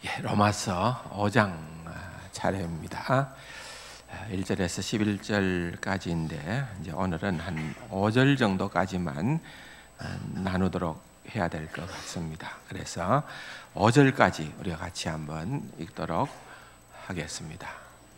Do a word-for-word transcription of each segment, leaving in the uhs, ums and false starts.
예, 로마서 오 장 차례입니다. 일 절에서 십일 절까지인데 이제 오늘은 한 오 절 정도까지만 나누도록 해야 될 것 같습니다. 그래서 오 절까지 우리가 같이 한번 읽도록 하겠습니다.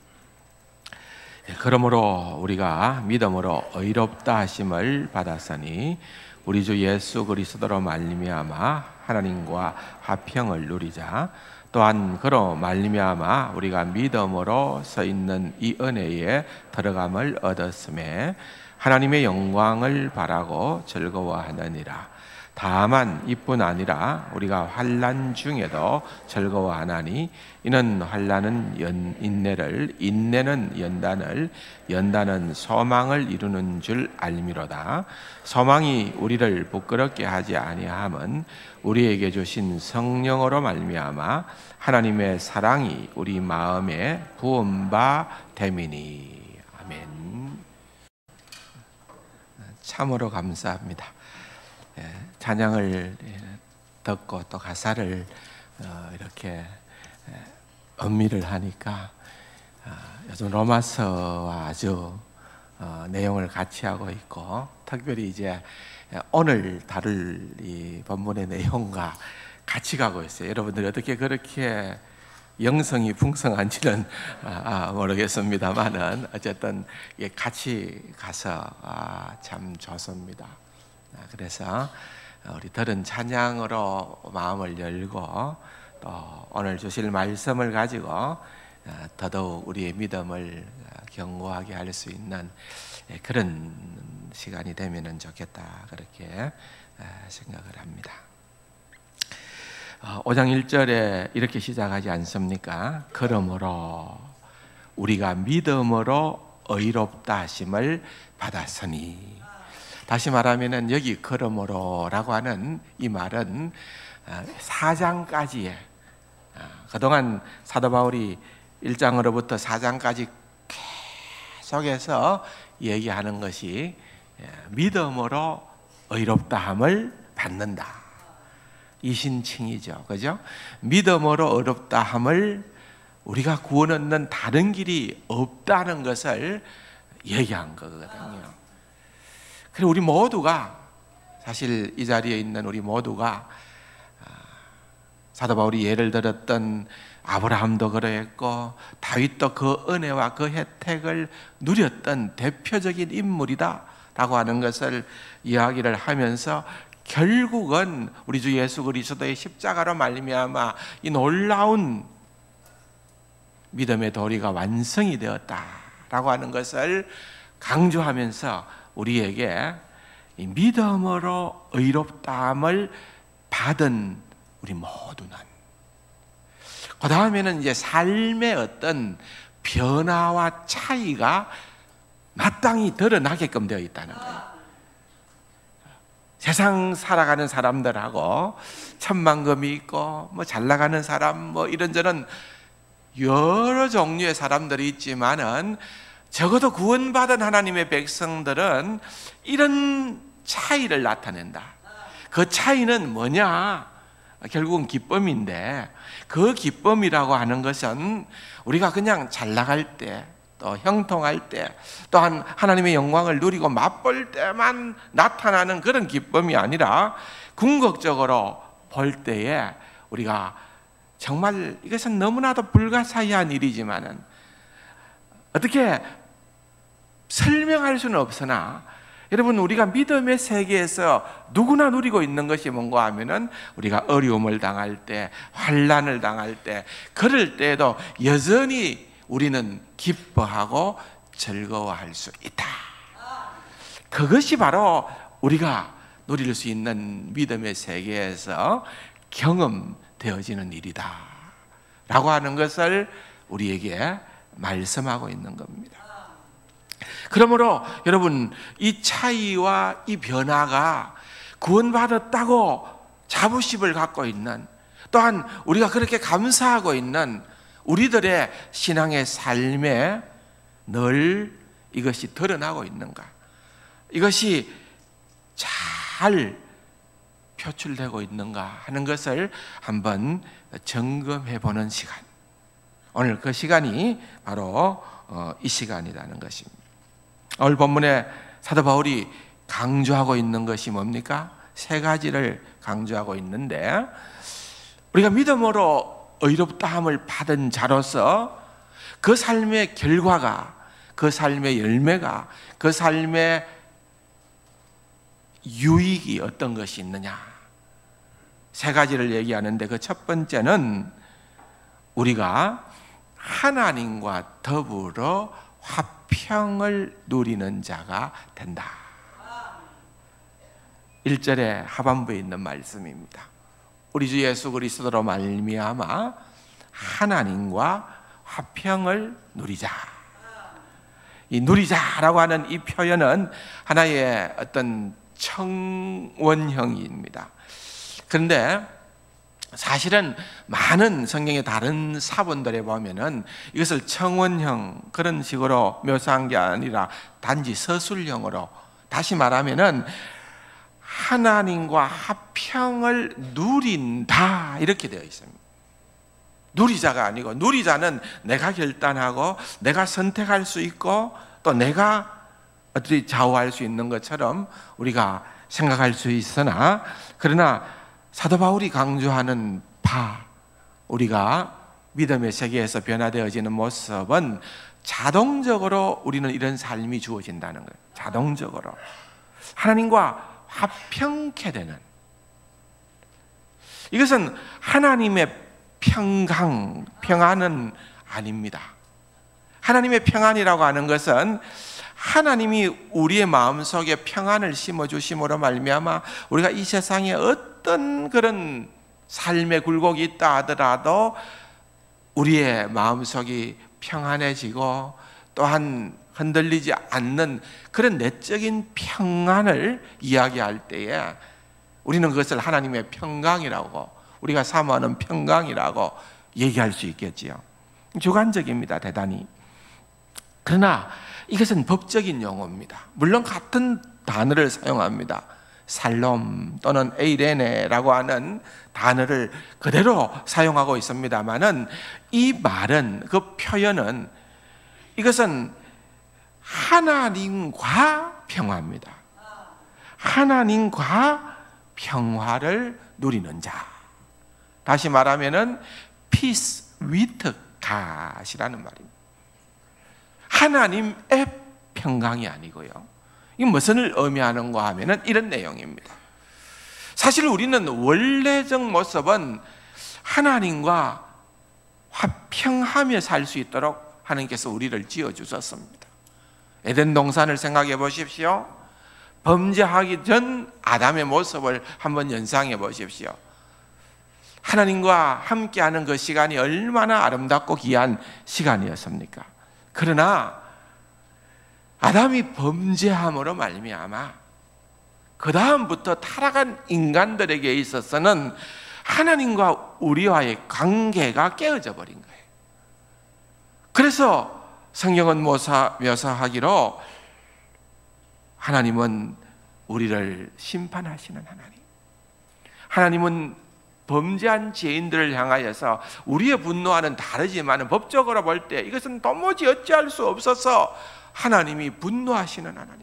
예, 그러므로 우리가 믿음으로 의롭다 하심을 받았으니 우리 주 예수 그리스도로 말미암아 하나님과 화평을 누리자. 또한 그로 말미암아 우리가 믿음으로 서 있는 이 은혜에 들어감을 얻었음에 하나님의 영광을 바라고 즐거워하느니라. 다만 이뿐 아니라 우리가 환난 중에도 즐거워하나니 이는 환난은 연, 인내를, 인내는 연단을, 연단은 소망을 이루는 줄 알미로다. 소망이 우리를 부끄럽게 하지 아니함은 우리에게 주신 성령으로 말미암아 하나님의 사랑이 우리 마음에 부은 바 됨이니. 아멘. 참으로 감사합니다. 찬양을 듣고 또 가사를 이렇게 음미를 하니까 요즘 로마서와 아주 내용을 같이 하고 있고, 특별히 이제 오늘 다룰 이 본문의 내용과 같이 가고 있어요. 여러분들이 어떻게 그렇게 영성이 풍성한지는 모르겠습니다만은 어쨌든 같이 가서 참 좋습니다. 그래서 우리 들은 찬양으로 마음을 열고 또 오늘 주실 말씀을 가지고 더더욱 우리의 믿음을 견고하게 할 수 있는 그런 시간이 되면 좋겠다, 그렇게 생각을 합니다. 오 장 일 절에 이렇게 시작하지 않습니까? 그러므로 우리가 믿음으로 의롭다 하심을 받았으니. 다시 말하면 여기 그러므로라고 하는 이 말은 사 장까지의, 그동안 사도 바울이 일 장으로부터 사 장까지 계속해서 얘기하는 것이 믿음으로 의롭다함을 받는다, 이 신칭이죠. 그죠? 믿음으로 의롭다함을, 우리가 구원 얻는 다른 길이 없다는 것을 얘기한 거거든요. 그리고 우리 모두가, 사실 이 자리에 있는 우리 모두가 사도 바울이 예를 들었던 아브라함도 그러했고 다윗도 그 은혜와 그 혜택을 누렸던 대표적인 인물이다 라고 하는 것을 이야기를 하면서, 결국은 우리 주 예수 그리스도의 십자가로 말미암아 이 놀라운 믿음의 도리가 완성이 되었다라고 하는 것을 강조하면서 우리에게 이 믿음으로 의롭다함을 받은 우리 모두는, 그 다음에는 이제 삶의 어떤 변화와 차이가 마땅히 드러나게끔 되어 있다는 거예요. 세상 살아가는 사람들하고 천만금이 있고 뭐 잘 나가는 사람, 뭐 이런저런 여러 종류의 사람들이 있지만은 적어도 구원받은 하나님의 백성들은 이런 차이를 나타낸다. 그 차이는 뭐냐? 결국은 기쁨인데, 그 기쁨이라고 하는 것은 우리가 그냥 잘 나갈 때, 또 형통할 때, 또한 하나님의 영광을 누리고 맛볼 때만 나타나는 그런 기쁨이 아니라 궁극적으로 볼 때에 우리가 정말, 이것은 너무나도 불가사의한 일이지만은 어떻게 설명할 수는 없으나, 여러분, 우리가 믿음의 세계에서 누구나 누리고 있는 것이 뭔가 하면은 우리가 어려움을 당할 때, 환난을 당할 때, 그럴 때에도 여전히 우리는 기뻐하고 즐거워할 수 있다. 그것이 바로 우리가 누릴 수 있는 믿음의 세계에서 경험되어지는 일이다 라고 하는 것을 우리에게 말씀하고 있는 겁니다. 그러므로 여러분, 이 차이와 이 변화가 구원받았다고 자부심을 갖고 있는, 또한 우리가 그렇게 감사하고 있는 우리들의 신앙의 삶에 늘 이것이 드러나고 있는가? 이것이 잘 표출되고 있는가 하는 것을 한번 점검해 보는 시간. 오늘 그 시간이 바로 이 시간이라는 것입니다. 오늘 본문에 사도 바울이 강조하고 있는 것이 뭡니까? 세 가지를 강조하고 있는데, 우리가 믿음으로 의롭다함을 받은 자로서 그 삶의 결과가, 그 삶의 열매가, 그 삶의 유익이 어떤 것이 있느냐, 세 가지를 얘기하는데, 그 첫 번째는 우리가 하나님과 더불어 화평을 누리는 자가 된다. 일 절의 하반부에 있는 말씀입니다. 우리 주 예수 그리스도로 말미암아 하나님과 화평을 누리자. 이 누리자라고 하는 이 표현은 하나의 어떤 청원형입니다. 그런데 사실은 많은 성경의 다른 사본들에 보면은 이것을 청원형 그런 식으로 묘사한 게 아니라 단지 서술형으로, 다시 말하면은 하나님과 화평을 누린다 이렇게 되어 있습니다. 누리자가 아니고, 누리자는 내가 결단하고 내가 선택할 수 있고 또 내가 어떻게 좌우할 수 있는 것처럼 우리가 생각할 수 있으나, 그러나 사도 바울이 강조하는 바, 우리가 믿음의 세계에서 변화되어지는 모습은 자동적으로 우리는 이런 삶이 주어진다는 거예요. 자동적으로 하나님과 화평케 되는, 이것은 하나님의 평강, 평안은 아닙니다. 하나님의 평안이라고 하는 것은 하나님이 우리의 마음속에 평안을 심어주심으로 말미암아 우리가 이 세상에 어떤 그런 삶의 굴곡이 있다 하더라도 우리의 마음속이 평안해지고 또한 흔들리지 않는 그런 내적인 평안을 이야기할 때에 우리는 그것을 하나님의 평강이라고, 우리가 사모하는 평강이라고 얘기할 수 있겠지요. 주관적입니다, 대단히. 그러나 이것은 법적인 용어입니다. 물론 같은 단어를 사용합니다. 살롬 또는 에이레네라고 하는 단어를 그대로 사용하고 있습니다만은, 이 말은, 그 표현은, 이것은 하나님과 평화입니다. 하나님과 평화를 누리는 자. 다시 말하면은 peace with God이라는 말입니다. 하나님의 평강이 아니고요. 이 무엇을 의미하는가 하면은 이런 내용입니다. 사실 우리는 원래적 모습은 하나님과 화평하며 살 수 있도록 하나님께서 우리를 지어주셨습니다. 에덴 동산을 생각해 보십시오. 범죄하기 전 아담의 모습을 한번 연상해 보십시오. 하나님과 함께하는 그 시간이 얼마나 아름답고 귀한 시간이었습니까? 그러나 아담이 범죄함으로 말미암아 그 다음부터 타락한 인간들에게 있어서는 하나님과 우리와의 관계가 깨어져 버린 거예요. 그래서 성경은 묘사, 묘사하기로 하나님은 우리를 심판하시는 하나님, 하나님은 범죄한 죄인들을 향하여서 우리의 분노와는 다르지만 법적으로 볼 때 이것은 도무지 어찌할 수 없어서 하나님이 분노하시는 하나님,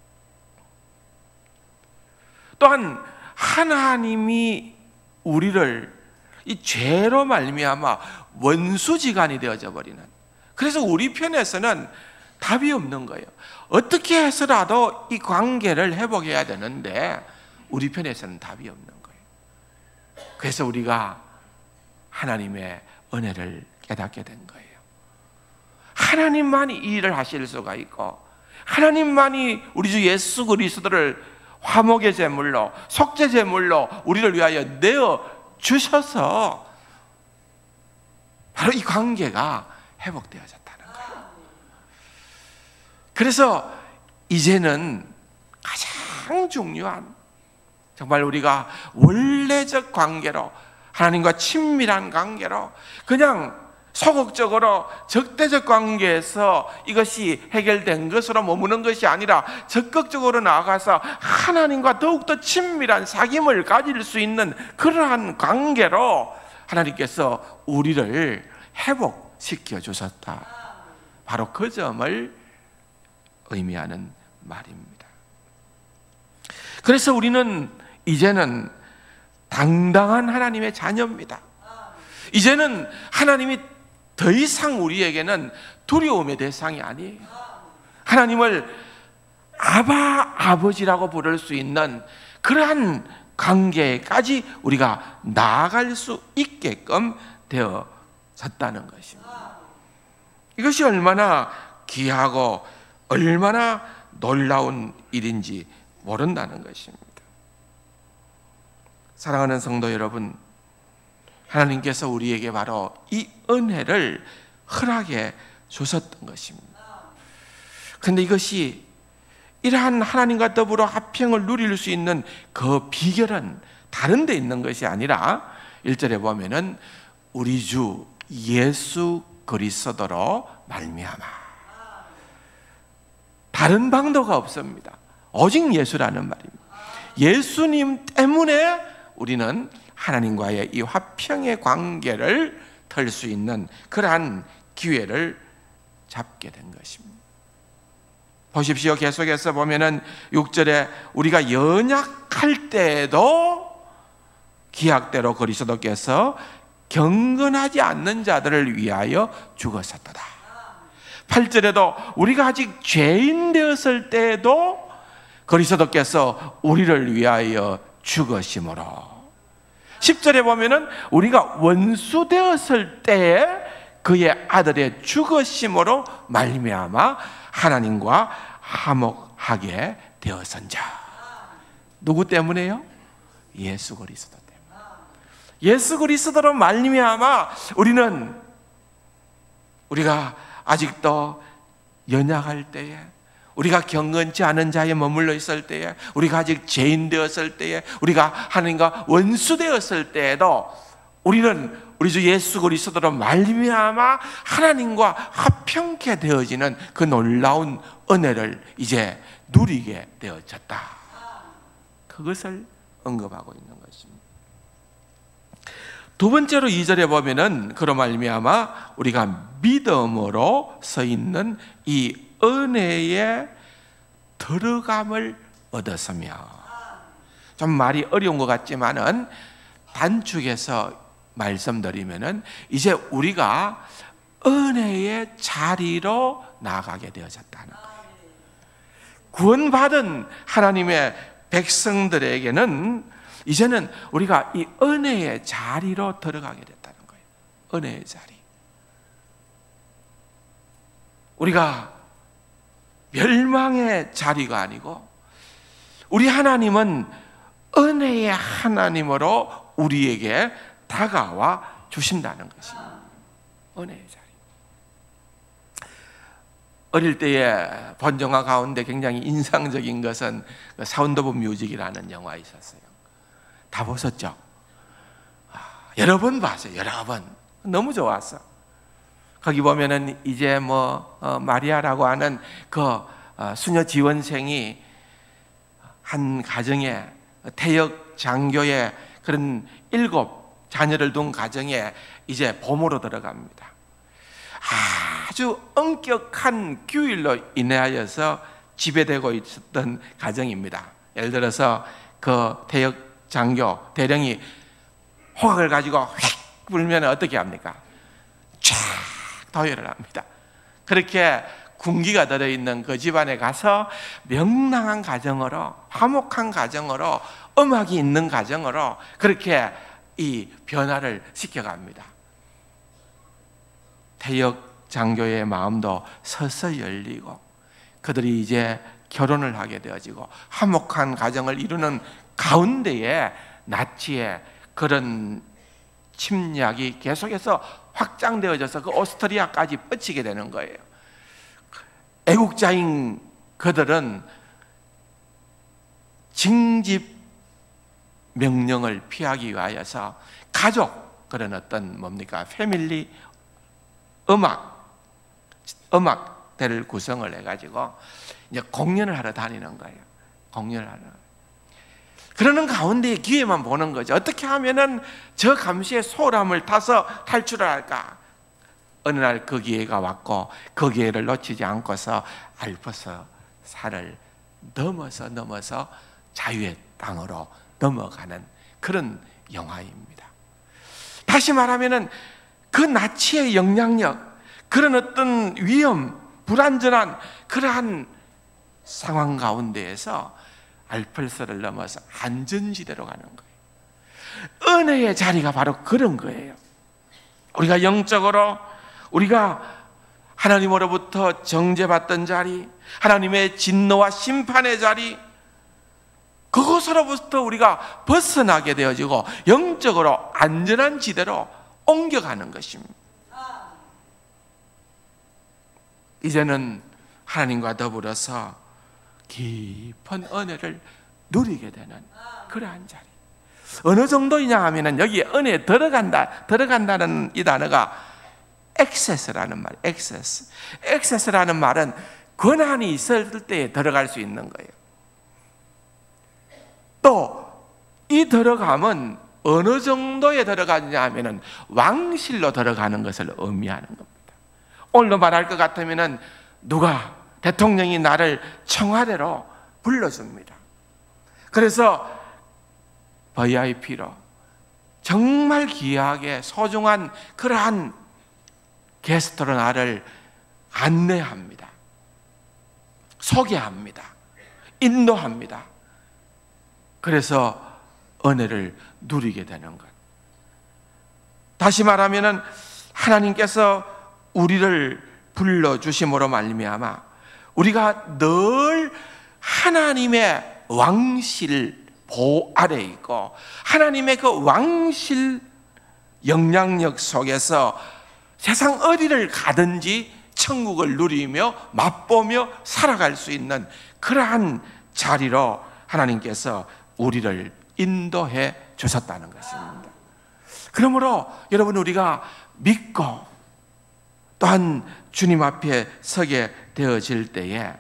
또한 하나님이 우리를 이 죄로 말미암아 원수지간이 되어져 버리는, 그래서 우리 편에서는 답이 없는 거예요. 어떻게 해서라도 이 관계를 회복해야 되는데 우리 편에서는 답이 없는 거예요. 그래서 우리가 하나님의 은혜를 깨닫게 된 거예요. 하나님만이 이 일을 하실 수가 있고, 하나님만이 우리 주 예수 그리스도를 화목의 제물로, 속죄 제물로 우리를 위하여 내어 주셔서 바로 이 관계가 회복되어졌다는 거예요. 그래서 이제는 가장 중요한, 정말 우리가 원래적 관계로, 하나님과 친밀한 관계로, 그냥 소극적으로 적대적 관계에서 이것이 해결된 것으로 머무는 것이 아니라 적극적으로 나아가서 하나님과 더욱더 친밀한 사귐을 가질 수 있는 그러한 관계로 하나님께서 우리를 회복시켜 주셨다. 바로 그 점을 의미하는 말입니다. 그래서 우리는 이제는 당당한 하나님의 자녀입니다. 이제는 하나님이 더 이상 우리에게는 두려움의 대상이 아니에요. 하나님을 아바, 아버지라고 부를 수 있는 그러한 관계까지 우리가 나아갈 수 있게끔 되어졌다는 것입니다. 이것이 얼마나 귀하고 얼마나 놀라운 일인지 모른다는 것입니다. 사랑하는 성도 여러분, 하나님께서 우리에게 바로 이 은혜를 허락해 주셨던 것입니다. 그런데 이것이 이러한 하나님과 더불어 화평을 누릴 수 있는 그 비결은 다른 데 있는 것이 아니라 일 절에 보면은 우리 주 예수 그리스도로 말미암아. 다른 방도가 없습니다. 오직 예수라는 말입니다. 예수님 때문에 우리는 하나님과의 이 화평의 관계를 털 수 있는 그러한 기회를 잡게 된 것입니다. 보십시오. 계속해서 보면은 육 절에 우리가 연약할 때에도 기약대로 그리스도께서 경건하지 않는 자들을 위하여 죽으셨도다. 팔 절에도 우리가 아직 죄인 되었을 때에도 그리스도께서 우리를 위하여 죽으심으로, 십 절에 보면은 우리가 원수 되었을 때에 그의 아들의 죽으심으로 말미암아 하나님과 화목하게 되었은자. 누구 때문에요? 예수 그리스도 때문에. 예수 그리스도로 말미암아 우리는 우리가 아직도 연약할 때에, 우리가 경건치 않은 자에 머물러 있을 때에, 우리가 아직 죄인 되었을 때에, 우리가 하나님과 원수 되었을 때에도 우리는 우리 주 예수 그리스도로 말미암아 하나님과 화평케 되어지는 그 놀라운 은혜를 이제 누리게 되어졌다. 그것을 언급하고 있는 것입니다. 두 번째로 이 절에 보면은 그로 말미암아 우리가 믿음으로 서 있는 이 은혜의 들어감을 얻었으며, 좀 말이 어려운 것 같지만은 단축해서 말씀드리면은 이제 우리가 은혜의 자리로 나가게 되어졌다는 거예요. 구원받은 하나님의 백성들에게는 이제는 우리가 이 은혜의 자리로 들어가게 됐다는 거예요. 은혜의 자리. 우리가 멸망의 자리가 아니고 우리 하나님은 은혜의 하나님으로 우리에게 다가와 주신다는 것입니다. 은혜의 자리. 어릴 때에 본 영화 가운데 굉장히 인상적인 것은 사운드 오브 뮤직이라는 영화 있었어요. 다 보셨죠? 아, 여러 번 봤어요. 여러 번. 너무 좋았어. 거기 보면은 이제 뭐 어, 마리아라고 하는 그 어, 수녀 지원생이 한 가정에, 태역 장교의 그런 일곱 자녀를 둔 가정에 이제 보모로 들어갑니다. 아주 엄격한 규율로 인하여서 지배되고 있었던 가정입니다. 예를 들어서 그 태역 장교 대령이 호각을 가지고 휙 불면 어떻게 합니까? 쫙 도열을 합니다. 그렇게 군기가 들어있는 그 집안에 가서 명랑한 가정으로, 화목한 가정으로, 음악이 있는 가정으로 그렇게 이 변화를 시켜갑니다. 태역 장교의 마음도 서서히 열리고 그들이 이제 결혼을 하게 되어지고 화목한 가정을 이루는 가운데에 나치의 그런 침략이 계속해서 확장되어져서 그 오스트리아까지 뻗치게 되는 거예요. 애국자인 그들은 징집 명령을 피하기 위하여서 가족, 그런 어떤 뭡니까? 패밀리 음악, 음악대를 구성을 해가지고 이제 공연을 하러 다니는 거예요. 공연을 하러. 그러는 가운데 기회만 보는 거죠. 어떻게 하면은 저 감시의 소람을 타서 탈출을 할까? 어느 날 그 기회가 왔고 그 기회를 놓치지 않고서 알프스 산을 넘어서 넘어서 자유의 땅으로 넘어가는 그런 영화입니다. 다시 말하면은 그 나치의 영향력, 그런 어떤 위험, 불안전한 그러한 상황 가운데에서 알프스를 넘어서 안전지대로 가는 거예요. 은혜의 자리가 바로 그런 거예요. 우리가 영적으로 우리가 하나님으로부터 정죄받던 자리, 하나님의 진노와 심판의 자리, 그것으로부터 우리가 벗어나게 되어지고 영적으로 안전한 지대로 옮겨가는 것입니다. 이제는 하나님과 더불어서 깊은 은혜를 누리게 되는 그러한 자리. 어느 정도이냐 하면은 여기에 은혜에 들어간다, 들어간다는 이 단어가 액세스라는 말, 액세스. 액세스라는 말은 권한이 있을 때에 들어갈 수 있는 거예요. 또 이 들어감은 어느 정도에 들어가느냐 하면은 왕실로 들어가는 것을 의미하는 겁니다. 오늘도 말할 것 같으면은 누가 대통령이 나를 청와대로 불러줍니다. 그래서 브이아이피로 정말 귀하게 소중한 그러한 게스트로 나를 안내합니다. 소개합니다. 인도합니다. 그래서 은혜를 누리게 되는 것. 다시 말하면은 하나님께서 우리를 불러주심으로 말미암아 우리가 늘 하나님의 왕실 보호 아래에 있고 하나님의 그 왕실 영향력 속에서 세상 어디를 가든지 천국을 누리며 맛보며 살아갈 수 있는 그러한 자리로 하나님께서 우리를 인도해 주셨다는 것입니다. 그러므로 여러분 우리가 믿고 또한 주님 앞에 서게 되어질 때에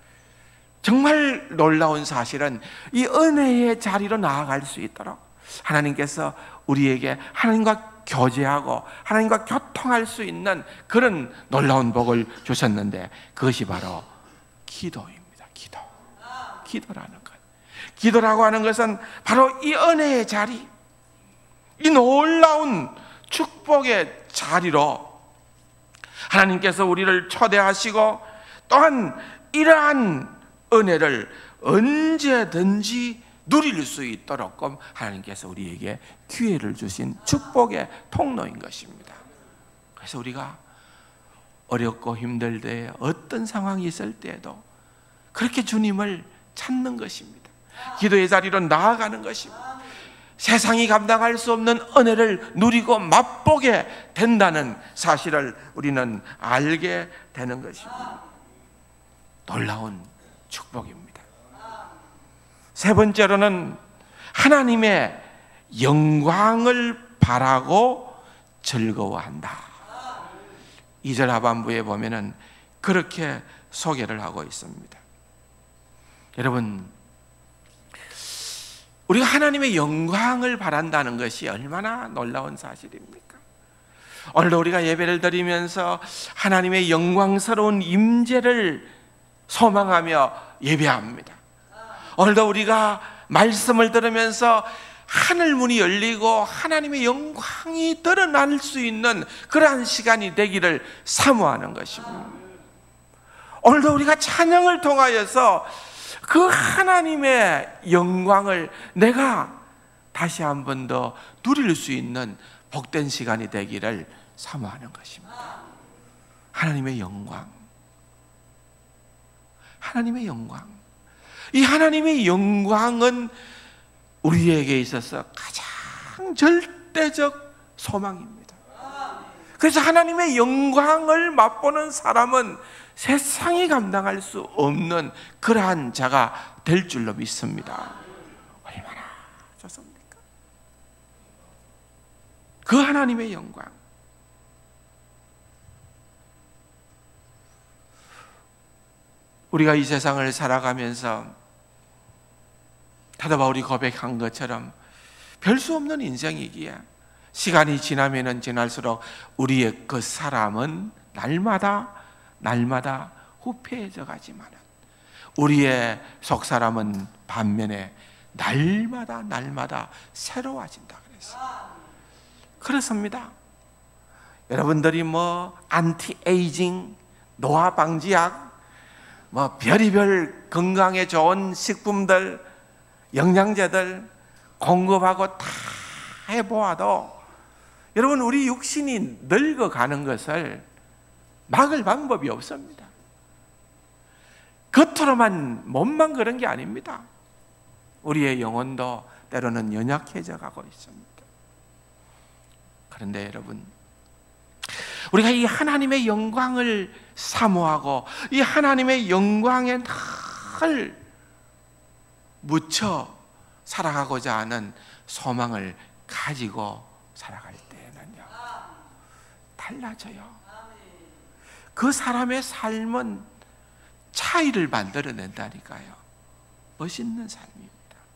정말 놀라운 사실은 이 은혜의 자리로 나아갈 수 있도록 하나님께서 우리에게 하나님과 교제하고 하나님과 교통할 수 있는 그런 놀라운 복을 주셨는데 그것이 바로 기도입니다. 기도. 기도라는 것. 기도라고 하는 것은 바로 이 은혜의 자리, 이 놀라운 축복의 자리로 하나님께서 우리를 초대하시고 또한 이러한 은혜를 언제든지 누릴 수 있도록 하나님께서 우리에게 기회를 주신 축복의 통로인 것입니다. 그래서 우리가 어렵고 힘들 때 어떤 상황이 있을 때에도 그렇게 주님을 찾는 것입니다. 기도의 자리로 나아가는 것입니다. 세상이 감당할 수 없는 은혜를 누리고 맛보게 된다는 사실을 우리는 알게 되는 것입니다. 놀라운 축복입니다. 세 번째로는 하나님의 영광을 바라고 즐거워한다. 이 절 하반부에 보면은 그렇게 소개를 하고 있습니다. 여러분, 우리가 하나님의 영광을 바란다는 것이 얼마나 놀라운 사실입니까? 오늘도 우리가 예배를 드리면서 하나님의 영광스러운 임재를 소망하며 예배합니다. 오늘도 우리가 말씀을 들으면서 하늘 문이 열리고 하나님의 영광이 드러날 수 있는 그러한 시간이 되기를 사모하는 것입니다. 오늘도 우리가 찬양을 통하여서 그 하나님의 영광을 내가 다시 한 번 더 누릴 수 있는 복된 시간이 되기를 사모하는 것입니다. 하나님의 영광, 하나님의 영광. 이 하나님의 영광은 우리에게 있어서 가장 절대적 소망입니다. 그래서 하나님의 영광을 맛보는 사람은 세상이 감당할 수 없는 그러한 자가 될 줄로 믿습니다. 얼마나 좋습니까? 그 하나님의 영광, 우리가 이 세상을 살아가면서 사도 바울이 고백한 것처럼 별 수 없는 인생이기에 시간이 지나면 지날수록 우리의 그 사람은 날마다 날마다 후패해져 가지만 우리의 속사람은 반면에 날마다 날마다 새로워진다 그랬어요. 그렇습니다. 여러분들이 뭐 안티에이징, 노화 방지약, 뭐 별의별 건강에 좋은 식품들, 영양제들 공급하고 다 해보아도 여러분 우리 육신이 늙어가는 것을 막을 방법이 없습니다. 겉으로만 몸만 그런 게 아닙니다. 우리의 영혼도 때로는 연약해져 가고 있습니다. 그런데 여러분, 우리가 이 하나님의 영광을 사모하고 이 하나님의 영광에 늘 묻혀 살아가고자 하는 소망을 가지고 살아갈 때는요 달라져요. 그 사람의 삶은 차이를 만들어낸다니까요. 멋있는 삶입니다.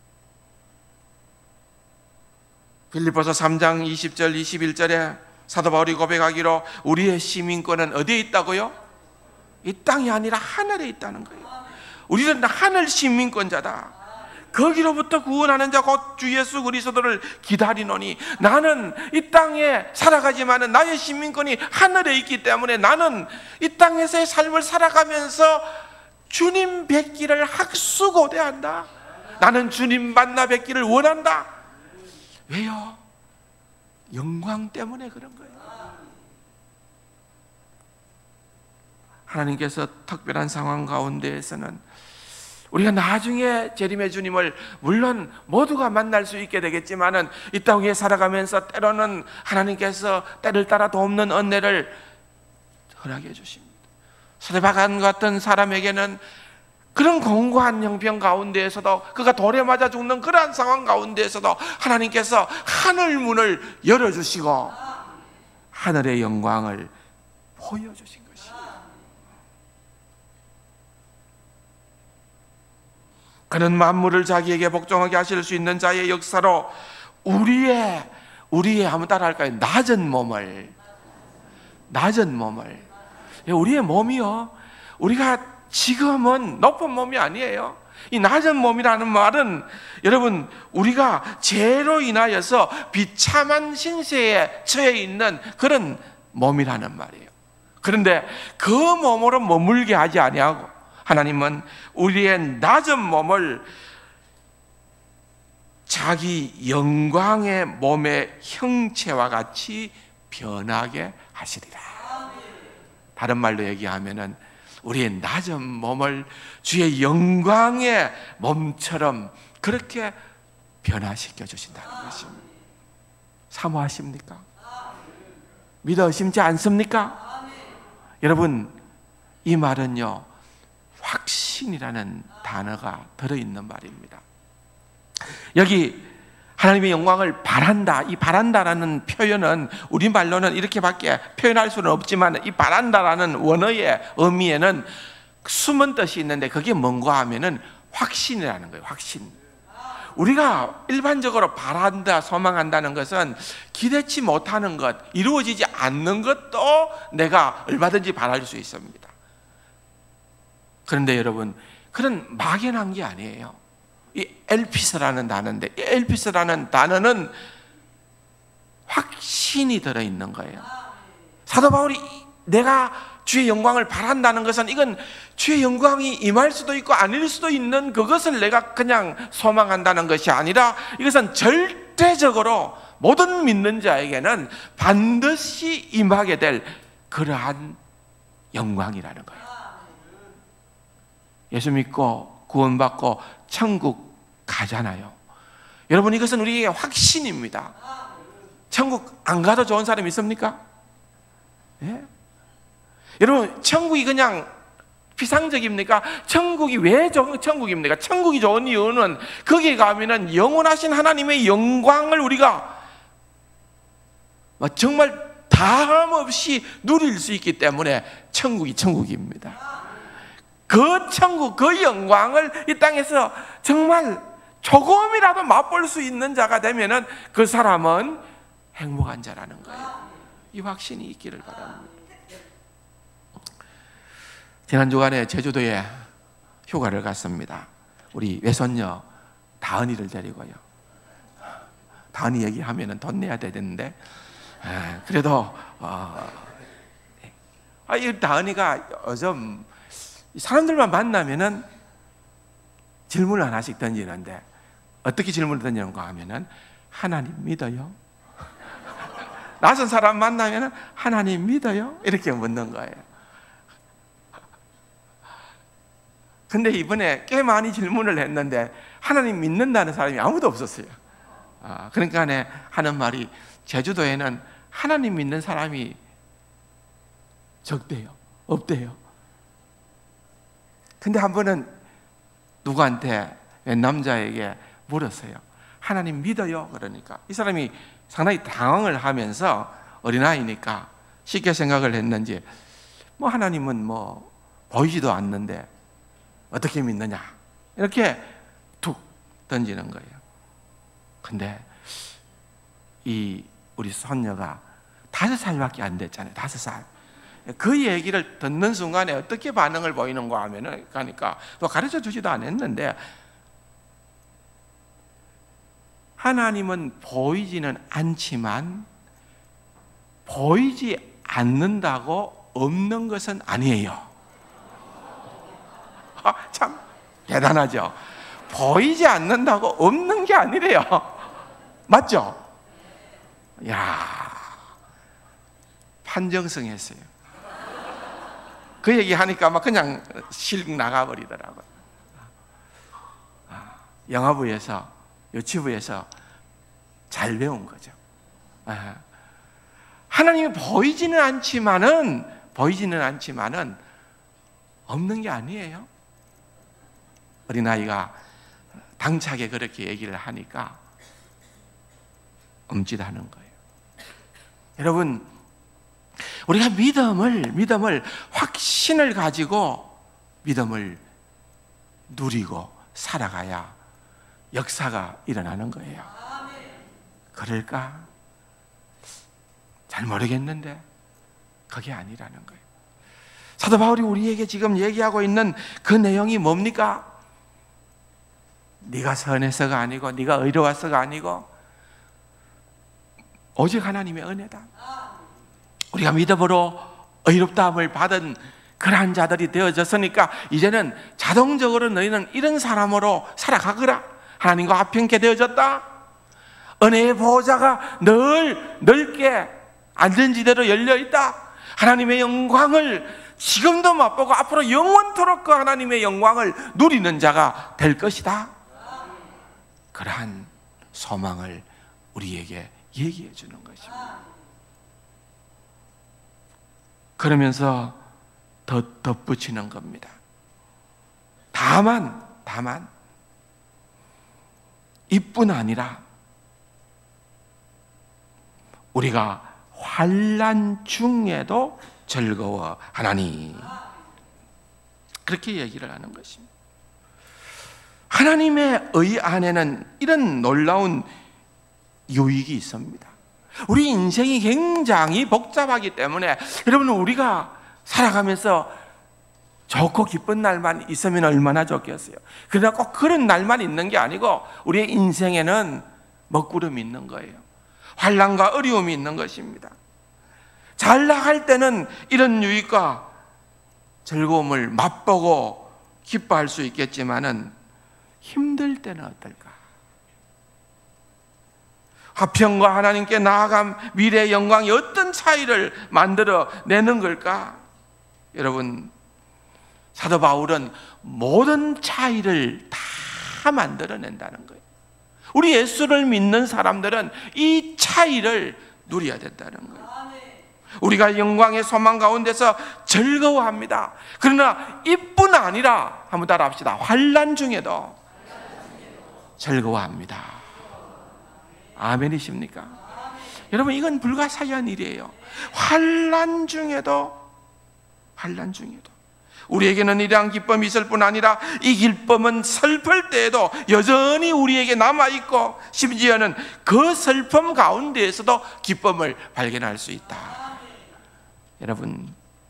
빌립보서 삼 장 이십 절 이십일 절에 사도 바울이 고백하기로 우리의 시민권은 어디에 있다고요? 이 땅이 아니라 하늘에 있다는 거예요. 우리는 하늘 시민권자다. 거기로부터 구원하는 자 곧 주 예수 그리스도를 기다리노니 나는 이 땅에 살아가지만 나의 시민권이 하늘에 있기 때문에 나는 이 땅에서의 삶을 살아가면서 주님 뵙기를 학수고대한다. 나는 주님 만나 뵙기를 원한다. 왜요? 영광 때문에 그런 거예요. 하나님께서 특별한 상황 가운데에서는 우리가 나중에 재림의 주님을 물론 모두가 만날 수 있게 되겠지만은 이 땅 위에 살아가면서 때로는 하나님께서 때를 따라 돕는 은혜를 허락해 주십니다. 스데반 같은 사람에게는 그런 공고한 형편 가운데에서도 그가 돌에 맞아 죽는 그러한 상황 가운데에서도 하나님께서 하늘 문을 열어주시고 하늘의 영광을 보여주신 것이에요. 그는 만물을 자기에게 복종하게 하실 수 있는 자의 역사로 우리의 우리의 한번 따라할까요? 낮은 몸을 낮은 몸을 우리의 몸이요 우리가 지금은 높은 몸이 아니에요. 이 낮은 몸이라는 말은 여러분 우리가 죄로 인하여서 비참한 신세에 처해 있는 그런 몸이라는 말이에요. 그런데 그 몸으로 머물게 하지 아니하고 하나님은 우리의 낮은 몸을 자기 영광의 몸의 형체와 같이 변하게 하시리라. 다른 말로 얘기하면은 우리의 낮은 몸을 주의 영광의 몸처럼 그렇게 변화시켜 주신다는 것입니다. 사모하십니까? 믿어 의심치 않습니까? 여러분 이 말은요 확신이라는 단어가 들어있는 말입니다. 여기 하나님의 영광을 바란다, 이 바란다라는 표현은 우리말로는 이렇게밖에 표현할 수는 없지만 이 바란다라는 원어의 의미에는 숨은 뜻이 있는데 그게 뭔가 하면은 확신이라는 거예요. 확신. 우리가 일반적으로 바란다, 소망한다는 것은 기대치 못하는 것, 이루어지지 않는 것도 내가 얼마든지 바랄 수 있습니다. 그런데 여러분 그런 막연한 게 아니에요. 이 엘피스라는 단어인데 이 엘피스라는 단어는 확신이 들어있는 거예요. 사도 바울이 내가 주의 영광을 바란다는 것은 이건 주의 영광이 임할 수도 있고 아닐 수도 있는 그것을 내가 그냥 소망한다는 것이 아니라 이것은 절대적으로 모든 믿는 자에게는 반드시 임하게 될 그러한 영광이라는 거예요. 예수 믿고 구원받고 천국 가잖아요. 여러분 이것은 우리에게 확신입니다. 천국 안 가도 좋은 사람 있습니까? 예? 여러분 천국이 그냥 피상적입니까? 천국이 왜 좋은 천국입니까? 천국이 좋은 이유는 거기에 가면은 영원하신 하나님의 영광을 우리가 정말 다함 없이 누릴 수 있기 때문에 천국이 천국입니다. 그 천국, 그 영광을 이 땅에서 정말 조금이라도 맛볼 수 있는 자가 되면은 그 사람은 행복한 자라는 거예요. 이 확신이 있기를 바랍니다. 지난 주간에 제주도에 휴가를 갔습니다. 우리 외손녀 다은이를 데리고요. 다은이 얘기하면은 돈 내야 되는데, 그래도 어, 아, 이 다은이가 요즘 사람들만 만나면은 질문을 하나씩 던지는데, 어떻게 질문을 던지는가 하면은 하나님 믿어요? 낯선 사람 만나면은 하나님 믿어요? 이렇게 묻는 거예요. 근데 이번에 꽤 많이 질문을 했는데 하나님 믿는다는 사람이 아무도 없었어요. 아, 그러니까 하는 말이, 제주도에는 하나님 믿는 사람이 적대요, 없대요. 근데 한 번은 누구한테, 남자에게 물었어요. 하나님 믿어요? 그러니까 이 사람이 상당히 당황을 하면서, 어린아이니까 쉽게 생각을 했는지, 뭐 하나님은 뭐 보이지도 않는데 어떻게 믿느냐, 이렇게 툭 던지는 거예요. 근데 이 우리 손녀가 다섯 살밖에 안 됐잖아요. 다섯 살. 그 얘기를 듣는 순간에 어떻게 반응을 보이는가 하면은, 그러니까 또 가르쳐 주지도 않았는데, 하나님은 보이지는 않지만 보이지 않는다고 없는 것은 아니에요. 아, 참 대단하죠. 보이지 않는다고 없는 게 아니래요. 맞죠? 야, 판정성 했어요. 그 얘기 하니까 막 그냥 실 나가버리더라고요. 영화부에서, 유치부에서 잘 배운 거죠. 하나님이 보이지는 않지만은, 보이지는 않지만은 없는 게 아니에요. 어린아이가 당차게 그렇게 얘기를 하니까 엄짓하는 거예요. 여러분, 우리가 믿음을, 믿음을, 확신을 가지고 믿음을 누리고 살아가야 역사가 일어나는 거예요. 그럴까? 잘 모르겠는데 그게 아니라는 거예요. 사도 바울이 우리에게 지금 얘기하고 있는 그 내용이 뭡니까? 네가 선해서가 아니고, 네가 의로워서가 아니고, 오직 하나님의 은혜다. 우리가 믿음으로 의롭다함을 받은 그러한 자들이 되어졌으니까 이제는 자동적으로 너희는 이런 사람으로 살아가거라. 하나님과 화평케 되어졌다. 은혜의 보호자가 늘 넓게 안전지대로 열려있다. 하나님의 영광을 지금도 맛보고 앞으로 영원토록 그 하나님의 영광을 누리는 자가 될 것이다. 그러한 소망을 우리에게 얘기해 주는 것입니다. 그러면서 더 덧붙이는 겁니다. 다만, 다만 이뿐 아니라 우리가 환난 중에도 즐거워하나니, 그렇게 얘기를 하는 것입니다. 하나님의 의 안에는 이런 놀라운 유익이 있습니다. 우리 인생이 굉장히 복잡하기 때문에, 여러분, 우리가 살아가면서 좋고 기쁜 날만 있으면 얼마나 좋겠어요. 그러나 꼭 그런 날만 있는 게 아니고 우리의 인생에는 먹구름이 있는 거예요. 환난과 어려움이 있는 것입니다. 잘 나갈 때는 이런 유익과 즐거움을 맛보고 기뻐할 수 있겠지만은 힘들 때는 어떨까? 화평과 하나님께 나아감, 미래의 영광이 어떤 차이를 만들어 내는 걸까? 여러분, 사도 바울은 모든 차이를 다 만들어낸다는 거예요. 우리 예수를 믿는 사람들은 이 차이를 누려야 된다는 거예요. 우리가 영광의 소망 가운데서 즐거워합니다. 그러나 이뿐 아니라, 한번 따라합시다. 환난 중에도 즐거워합니다. 아멘이십니까? 여러분, 이건 불가사의한 일이에요. 환난 중에도, 환난 중에도 우리에게는 이러한 기쁨이 있을 뿐 아니라 이 기쁨은 슬플 때에도 여전히 우리에게 남아있고 심지어는 그 슬픔 가운데에서도 기쁨을 발견할 수 있다. 여러분,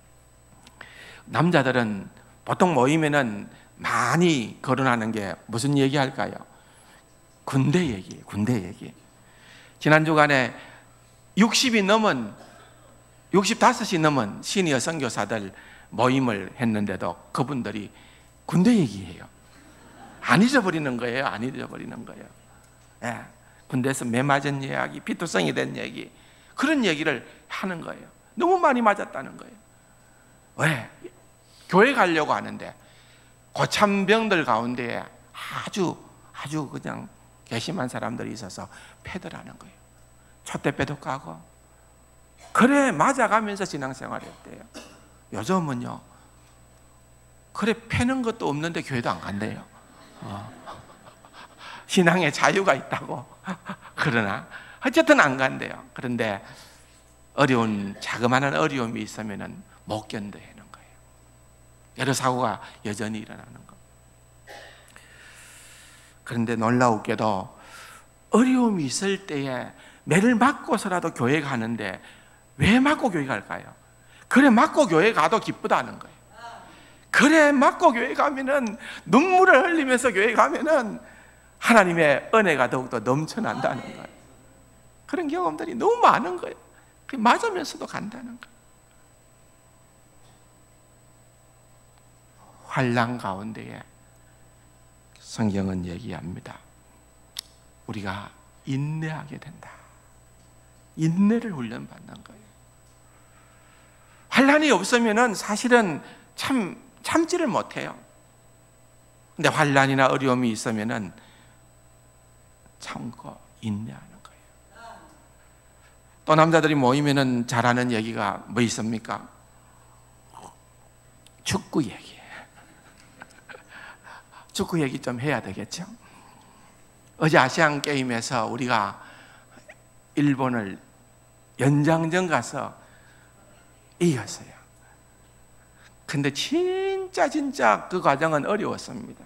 남자들은 보통 모이면은 많이 거론하는 게 무슨 얘기 할까요? 군대 얘기, 군대 얘기. 지난 주간에 육십이 넘은, 육십오이 넘은 시니어 선교사들 모임을 했는데도 그분들이 군대 얘기해요. 안 잊어버리는 거예요. 안 잊어버리는 거예요. 예, 군대에서 매 맞은 이야기, 피투성이 된 얘기, 그런 얘기를 하는 거예요. 너무 많이 맞았다는 거예요. 왜? 교회 가려고 하는데 고참병들 가운데 아주 아주 그냥 괘씸한 사람들이 있어서 패더라는 거예요. 촛대빼도 까고. 그래 맞아가면서 신앙생활했대요. 요즘은요, 그래 패는 것도 없는데 교회도 안 간대요. 어. 신앙에 자유가 있다고. 그러나 어쨌든 안 간대요. 그런데 어려운, 자그마한 어려움이 있으면 못 견뎌하는 거예요. 여러 사고가 여전히 일어나는 거. 그런데 놀라웠게도 어려움이 있을 때에 매를 맞고서라도 교회 가는데 왜 맞고 교회 갈까요? 그래 맞고 교회 가도 기쁘다는 거예요. 그래 맞고 교회 가면은 눈물을 흘리면서 교회 가면은 하나님의 은혜가 더욱더 넘쳐난다는 거예요. 그런 경험들이 너무 많은 거예요. 맞으면서도 간다는 거예요. 환난 가운데에 성경은 얘기합니다. 우리가 인내하게 된다. 인내를 훈련받는 거예요. 환난이 없으면은 사실은 참 참지를 못해요. 근데 환난이나 어려움이 있으면은 참고 인내하는 거예요. 또 남자들이 모이면은 잘하는 얘기가 뭐 있습니까? 축구 얘기. 축구 얘기 좀 해야 되겠죠? 어제 아시안 게임에서 우리가 일본을 연장전 가서 이겼어요. 근데 진짜 진짜 그 과정은 어려웠습니다.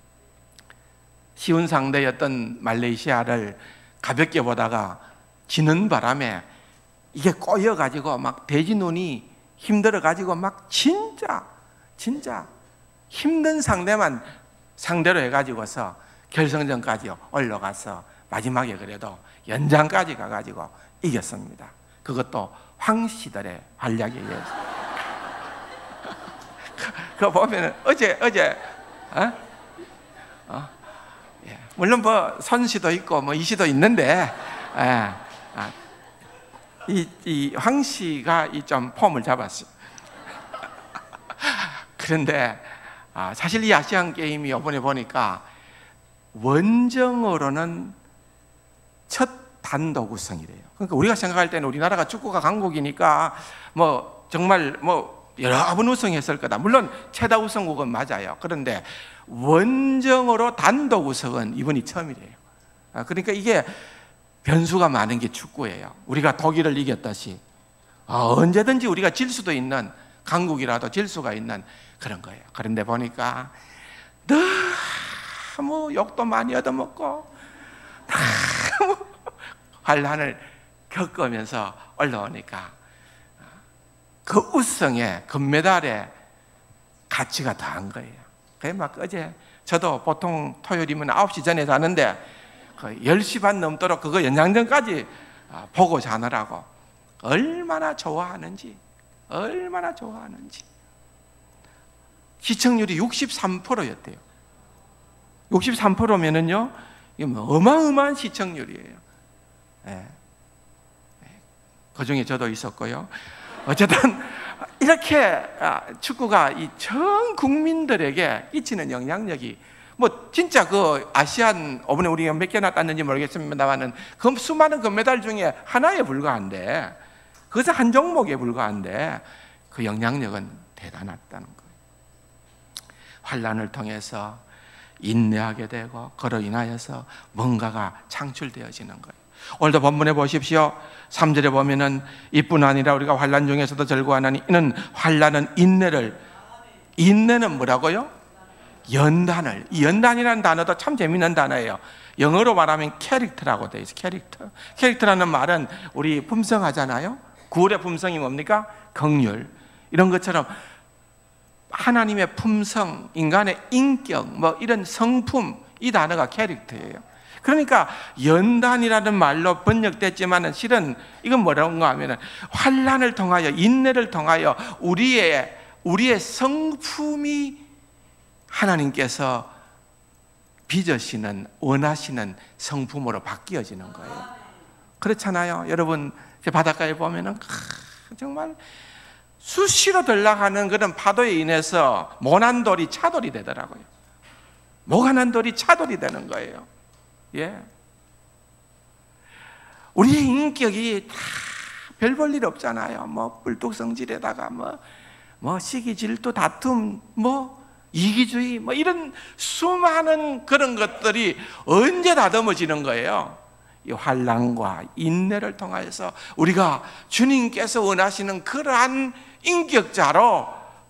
쉬운 상대였던 말레이시아를 가볍게 보다가 지는 바람에 이게 꼬여가지고 막 돼지 눈이 힘들어가지고 막 진짜 진짜 힘든 상대만 상대로 해가지고서 결승전까지 올라가서 마지막에 그래도 연장까지 가가지고 이겼습니다. 그것도 황씨들의 활약에 의해서. 그거 보면 어제 어제 어? 어? 예. 물론 뭐 선씨도 있고 뭐 이씨도 있는데 예. 아. 이, 이 황씨가 이 좀 폼을 잡았어요. 그런데 아, 사실 이 아시안 게임이 이번에 보니까 원정으로는 첫 단독 우승이래요. 그러니까 우리가 생각할 때는 우리나라가 축구가 강국이니까 뭐 정말 뭐 여러 번 우승했을 거다. 물론 최다 우승국은 맞아요. 그런데 원정으로 단독 우승은 이번이 처음이래요. 그러니까 이게 변수가 많은 게 축구예요. 우리가 독일을 이겼다시 언제든지 우리가 질 수도 있는, 강국이라도 질 수가 있는 그런 거예요. 그런데 보니까 너무 욕도 많이 얻어먹고 너무 환난을 겪으면서 올라오니까 그 우승에, 금메달에 가치가 더한 거예요. 그래 막 어제 저도 보통 토요일이면 아홉 시 전에 자는데 열 시 반 넘도록 그거 연장전까지 보고 자느라고 얼마나 좋아하는지, 얼마나 좋아하는지. 시청률이 육십삼 퍼센트였대요. 육십삼 퍼센트면은요, 어마어마한 시청률이에요. 네. 그 중에 저도 있었고요. 어쨌든 이렇게 축구가 이 전 국민들에게 끼치는 영향력이 뭐 진짜 그 아시안 이번에 우리가 몇 개나 땄는지 모르겠습니다만은 그 수많은 금메달 중에 하나에 불과한데, 그것은 한 종목에 불과한데 그 영향력은 대단했다는 거예요. 환난을 통해서 인내하게 되고 그로 인하여서 뭔가가 창출되어지는 거예요. 오늘도 본문에 보십시오. 삼 절에 보면은 이뿐 아니라 우리가 환난 중에서도 즐거워하나니 이는 환난은 인내를 인내는 뭐라고요? 연단을. 이 연단이라는 단어도 참 재미있는 단어예요. 영어로 말하면 캐릭터라고 되어 있어요. 캐릭터. 캐릭터라는 말은 우리 품성하잖아요. 구월의 품성이 뭡니까? 긍휼. 이런 것처럼 하나님의 품성, 인간의 인격, 뭐 이런 성품, 이 단어가 캐릭터예요. 그러니까 연단이라는 말로 번역됐지만 실은 이건 뭐라고 하면 환난을 통하여, 인내를 통하여 우리의 우리의 성품이 하나님께서 빚으시는, 원하시는 성품으로 바뀌어지는 거예요. 그렇잖아요. 여러분 바닷가에 보면은 정말 수시로 들락하는 그런 파도에 인해서 모난 돌이 차돌이 되더라고요. 모가난 돌이 차돌이 되는 거예요. 예. 우리의 인격이 다 별 볼 일 없잖아요. 뭐 불뚝성질에다가 뭐, 뭐 시기, 질투, 다툼, 뭐 이기주의, 뭐 이런 수많은 그런 것들이 언제 다듬어지는 거예요? 이 환난과 인내를 통해서 우리가 주님께서 원하시는 그러한 인격자로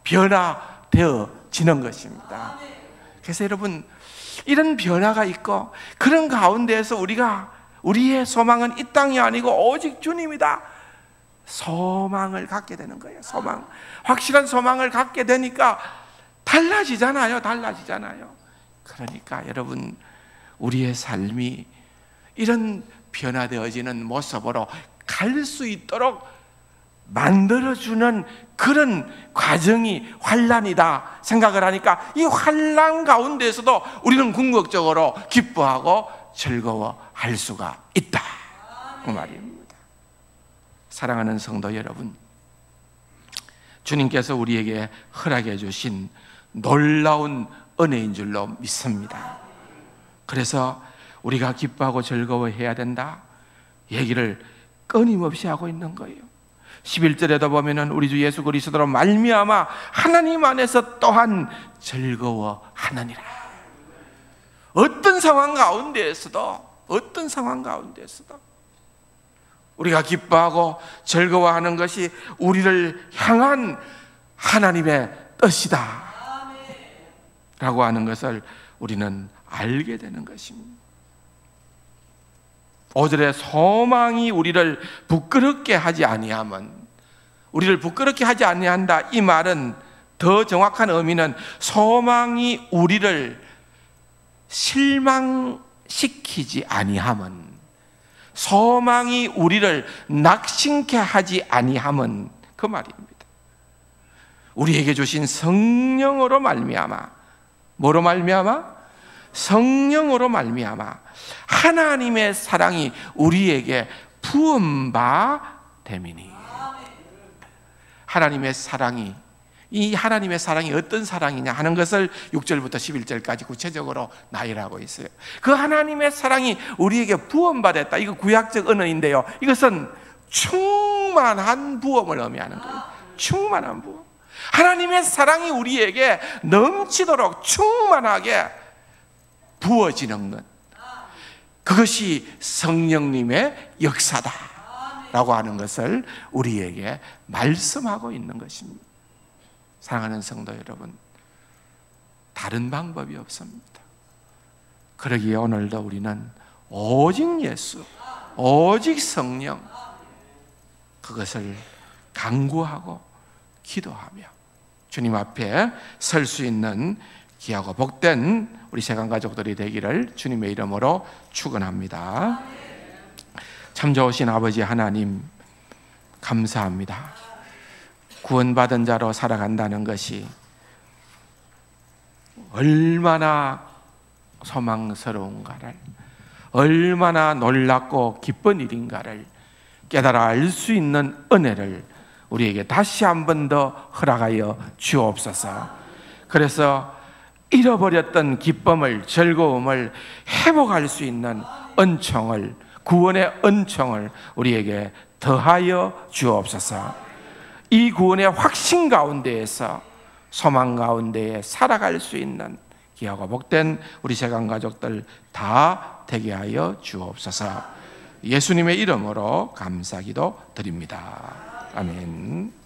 변화되어지는 것입니다. 그래서 여러분, 이런 변화가 있고 그런 가운데에서 우리가 우리의 소망은 이 땅이 아니고 오직 주님이다. 소망을 갖게 되는 거예요. 소망. 확실한 소망을 갖게 되니까 달라지잖아요. 달라지잖아요. 그러니까 여러분, 우리의 삶이 이런 변화되어지는 모습으로 갈 수 있도록 만들어주는 그런 과정이 환난이다 생각을 하니까 이 환난 가운데에서도 우리는 궁극적으로 기뻐하고 즐거워할 수가 있다, 그 말입니다. 사랑하는 성도 여러분, 주님께서 우리에게 허락해 주신 놀라운 은혜인 줄로 믿습니다. 그래서 우리가 기뻐하고 즐거워해야 된다 얘기를 끊임없이 하고 있는 거예요. 십일 절에도 보면은 우리 주 예수 그리스도로 말미암아 하나님 안에서 또한 즐거워하느니라. 어떤 상황 가운데에서도 어떤 상황 가운데에서도 우리가 기뻐하고 즐거워하는 것이 우리를 향한 하나님의 뜻이다 라고 하는 것을 우리는 알게 되는 것입니다. 오 절에 소망이 우리를 부끄럽게 하지 아니하면, 우리를 부끄럽게 하지 아니한다, 이 말은 더 정확한 의미는 소망이 우리를 실망시키지 아니하면, 소망이 우리를 낙심케 하지 아니하면, 그 말입니다. 우리에게 주신 성령으로 말미암아, 뭐로 말미암아? 성령으로 말미암아 하나님의 사랑이 우리에게 부음바 됨이니. 하나님의 사랑이, 이 하나님의 사랑이 어떤 사랑이냐 하는 것을 육 절부터 십일 절까지 구체적으로 나열하고 있어요. 그 하나님의 사랑이 우리에게 부음받았다. 이거 구약적 언어인데요, 이것은 충만한 부음을 의미하는 거예요. 충만한 부음. 하나님의 사랑이 우리에게 넘치도록 충만하게 부어지는 것, 그것이 성령님의 역사다 라고 하는 것을 우리에게 말씀하고 있는 것입니다. 사랑하는 성도 여러분, 다른 방법이 없습니다. 그러기에 오늘도 우리는 오직 예수, 오직 성령, 그것을 간구하고 기도하며 주님 앞에 설 수 있는 귀하고 복된 우리 세간 가족들이 되기를 주님의 이름으로 축원합니다. 참 좋으신 아버지 하나님, 감사합니다. 구원받은 자로 살아간다는 것이 얼마나 소망스러운가를, 얼마나 놀랍고 기쁜 일인가를 깨달아 알 수 있는 은혜를 우리에게 다시 한 번 더 허락하여 주옵소서. 그래서 잃어버렸던 기쁨을, 즐거움을 회복할 수 있는 은총을, 구원의 은총을 우리에게 더하여 주옵소서. 이 구원의 확신 가운데에서, 소망 가운데에 살아갈 수 있는 귀하고 복된 우리 세간 가족들 다 되게 하여 주옵소서. 예수님의 이름으로 감사기도 드립니다. 아멘.